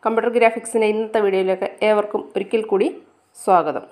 Computer ഗ്രാഫിക്സിൻ്റെ ഇന്നത്തെ വീഡിയോയിലേക്ക് ഏവർക്കും ഒരിക്കൽ കൂടി സ്വാഗതം.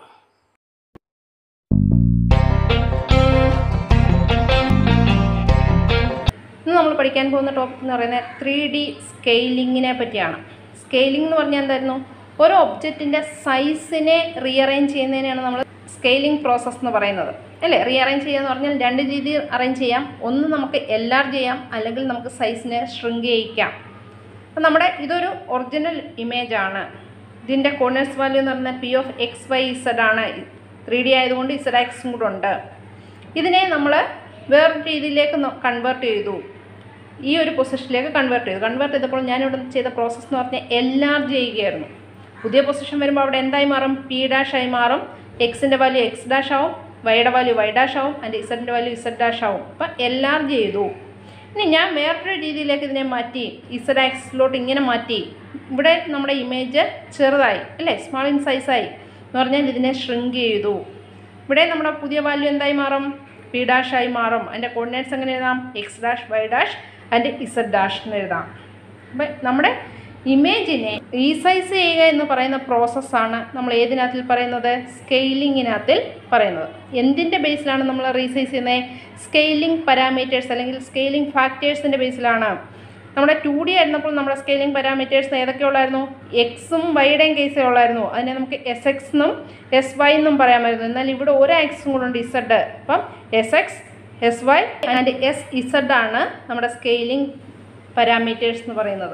ഇന്ന് നമ്മൾ പഠിക്കാൻ പോകുന്ന ടോപ്പിക് എന്ന് പറയുന്നത് 3D സ്കെയിലിങ്ങിനെ പറ്റിയാണ്. സ്കെയിലിംഗ് എന്ന് പറഞ്ഞാൽ എന്തായിരുന്നു? ഒരു ഒബ്ജക്റ്റിൻ്റെ സൈസിനെ റീഅറേഞ്ച് ചെയ്യുന്നതിനാണ് നമ്മൾ സ്കെയിലിംഗ് പ്രോസസ്സ് എന്ന് പറയുന്നത്, അല്ലേ? റീഅറേഞ്ച് ചെയ്യുക എന്ന് പറഞ്ഞാൽ രണ്ട് രീതിയിൽ അറേഞ്ച് ചെയ്യാം. ഒന്ന് നമുക്ക് എൻലാർജ് ചെയ്യാം, അല്ലെങ്കിൽ നമുക്ക് സൈസിനെ ഷ്രിങ്ക് ചെയ്യിക്കാം. അപ്പം നമ്മുടെ ഇതൊരു ഒറിജിനൽ ഇമേജ് ആണ്. ഇതിൻ്റെ കോർഡിനേറ്റ്സ് വാല്യൂ എന്ന് പറഞ്ഞാൽ P of X, Y, Z ആണ്. 3D ആയതുകൊണ്ട് ZX കൂടെ ഉണ്ട്. ഇതിനെ നമ്മൾ വേറൊരു രീതിയിലേക്ക് കൺവേർട്ട് ചെയ്തു. ഈ ഒരു പൊസിഷനിലേക്ക് കൺവേർട്ട് ചെയ്തപ്പോൾ ഞാനിവിടെ ചെയ്ത പ്രോസസ്സ് എന്ന് പറഞ്ഞാൽ എൻലാർജ് ചെയ്യുകയായിരുന്നു. പുതിയ പൊസിഷൻ വരുമ്പോൾ അവിടെ എന്തായി മാറും? P' ആയി മാറും. എക്സിൻ്റെ വാല്യൂ X' ആവും, വൈയുടെ വാല്യൂ Y' ആവും, അതിൻ്റെ ഇസഡിൻ്റെ വാല്യൂ Z' ആവും. അപ്പം എൻലാർജ് ചെയ്തു. ഇനി ഞാൻ വേറൊരു രീതിയിലേക്ക് ഇതിനെ മാറ്റി, ZX ഇങ്ങനെ മാറ്റി. ഇവിടെ നമ്മുടെ ഇമേജ് ചെറുതായി, അല്ലേ? സ്മാൾ ഇൻ സൈസായി എന്ന് പറഞ്ഞാൽ ഇതിനെ ഷ്രിങ്ക് ചെയ്തു. ഇവിടെ നമ്മുടെ പുതിയ വാല്യൂ എന്തായി മാറും? P' ആയി മാറും. അതിൻ്റെ കോർഡിനേറ്റ്സ് എങ്ങനെ എഴുതാം? X', Y', അതിൻ്റെ Z' എന്ന് എഴുതാം. അപ്പം നമ്മുടെ ഇമേജിനെ റീസൈസ് ചെയ്യുക എന്ന് പറയുന്ന പ്രോസസ്സാണ് നമ്മൾ ഏതിനകത്തിൽ പറയുന്നത്? സ്കെയിലിങ്ങിനകത്തിൽ പറയുന്നത്. എന്തിൻ്റെ ബേസിലാണ് നമ്മൾ റീസൈസ് ചെയ്യുന്നത്? സ്കെയിലിംഗ് പാരാമീറ്റേഴ്സ് അല്ലെങ്കിൽ സ്കെയിലിംഗ് ഫാക്ടേഴ്സിൻ്റെ ബേസിലാണ്. നമ്മുടെ 2D ആയിരുന്നപ്പോൾ നമ്മുടെ സ്കെയിലിംഗ് പാരാമീറ്റേഴ്സ് ഏതൊക്കെ ഉള്ളായിരുന്നു? എക്സും വൈയുടെയും കേസേ ഉള്ളായിരുന്നു. അതിനെ നമുക്ക് SX എന്നും SY എന്നും പറയാമായിരുന്നു. എന്നാൽ ഇവിടെ ഒരു ആക്സും കൂടെ ഉണ്ട്, Z. അപ്പം SX, SY ആൻഡ് SZ ആണ് നമ്മുടെ സ്കെയിലിംഗ് പാരാമീറ്റേഴ്സ് എന്ന് പറയുന്നത്.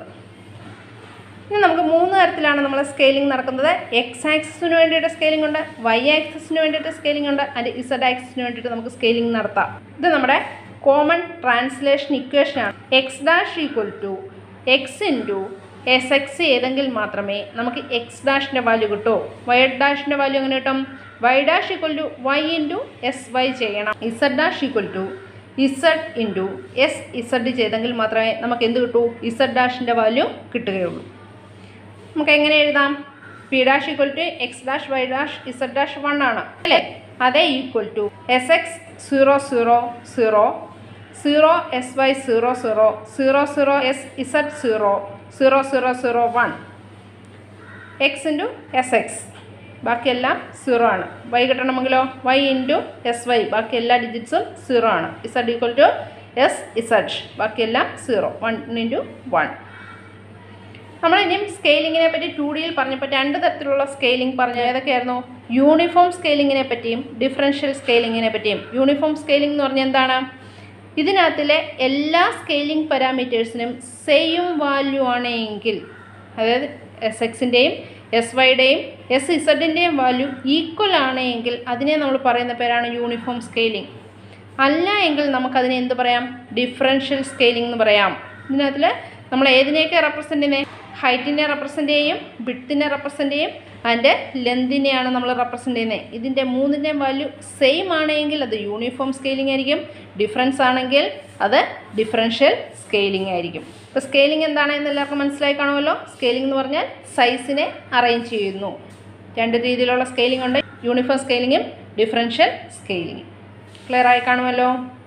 ഇനി നമുക്ക് 3 തരത്തിലാണ് നമ്മൾ സ്കെയിലിംഗ് നടക്കുന്നത്. X ആക്സിസിന് വേണ്ടിയിട്ട് സ്കെയിലിംഗ് ഉണ്ട്, Y ആക്സിസിന് വേണ്ടിയിട്ട് സ്കെയിലിംഗ് ഉണ്ട്, അതിൻ്റെ Z ആക്സിസിന് വേണ്ടിയിട്ട് നമുക്ക് സ്കെയിലിംഗ് നടത്താം. ഇത് നമ്മുടെ കോമൺ ട്രാൻസ്ലേഷൻ ഇക്വേഷനാണ്. X' = X × SX ഏതെങ്കിൽ മാത്രമേ നമുക്ക് X' വാല്യൂ കിട്ടൂ. Y' വാല്യൂ എങ്ങനെ കിട്ടും? Y' = Y × SY ചെയ്യണം. Z' = Z × SZ ചെയ്തെങ്കിൽ മാത്രമേ നമുക്ക് എന്ത് കിട്ടൂ? Z' വാല്യൂ കിട്ടുകയുള്ളൂ. നമുക്ക് എങ്ങനെ എഴുതാം? P' = X', Y', Z' 1 ആണ്, അല്ലേ? അതേ equal to SX 0 0 0 0 SY 0 0 0 0 SZ 0 0 0 0 1 X × SX ബാക്കിയെല്ലാം 0 ആണ്. Y കിട്ടണമെങ്കിലോ Y × SY ബാക്കി എല്ലാ ഡിജിറ്റ്സും 0 ആണ്. Z = SZ ബാക്കിയെല്ലാം 0 1 × 1. നമ്മൾ ഇനിയും സ്കെയിലിങ്ങിനെ പറ്റി 2Dയിൽ പറഞ്ഞപ്പോൾ 2 തരത്തിലുള്ള സ്കെയിലിംഗ് പറഞ്ഞു. ഏതൊക്കെയായിരുന്നു? യൂണിഫോം സ്കെയിലിങ്ങിനെ പറ്റിയും ഡിഫറൻഷ്യൽ സ്കെയിലിങ്ങിനെ പറ്റിയും. യൂണിഫോം സ്കെയിലിംഗ് എന്ന് പറഞ്ഞാൽ എന്താണ്? ഇതിനകത്തിലെ എല്ലാ സ്കെയിലിംഗ് പാരാമീറ്റേഴ്സിനും സെയിം വാല്യൂ ആണെങ്കിൽ, അതായത് SXൻ്റെയും SYയുടെയും SZൻ്റെയും വാല്യൂ ഈക്വൽ ആണെങ്കിൽ അതിനെ നമ്മൾ പറയുന്ന പേരാണ് യൂണിഫോം സ്കെയിലിംഗ്. അല്ല എങ്കിൽ നമുക്കതിനെ എന്ത് പറയാം? ഡിഫറൻഷ്യൽ സ്കെയിലിംഗ് എന്ന് പറയാം. ഇതിനകത്തിൽ നമ്മൾ ഏതിനെയൊക്കെ റെപ്രസെൻ്റ് ചെയ്യുന്നത്? ഹൈറ്റിനെ റെപ്രസെൻ്റ് ചെയ്യും, വിഡ്ത്തിനെ റെപ്രസെൻ്റ് ചെയ്യും, അതിൻ്റെ ലെന്തിനെയാണ് നമ്മൾ റെപ്രസെൻ്റ് ചെയ്യുന്നത്. ഇതിൻ്റെ 3ൻ്റെയും വാല്യൂ സെയിം ആണെങ്കിൽ അത് യൂണിഫോം സ്കെയിലിംഗ് ആയിരിക്കും. ഡിഫറൻസ് ആണെങ്കിൽ അത് ഡിഫറൻഷ്യൽ സ്കെയിലിംഗ് ആയിരിക്കും. ഇപ്പോൾ സ്കെയിലിംഗ് എന്താണെന്ന് എല്ലാവർക്കും മനസ്സിലായി കാണുമല്ലോ. സ്കെയിലിംഗ് എന്ന് പറഞ്ഞാൽ സൈസിനെ അറേഞ്ച് ചെയ്യുന്നു. 2 രീതിയിലുള്ള സ്കെയിലിംഗ് ഉണ്ട്, യൂണിഫോം സ്കെയിലിങ്ങും ഡിഫറൻഷ്യൽ സ്കെയിലിങ്ങും. ക്ലിയർ ആയി കാണുമല്ലോ.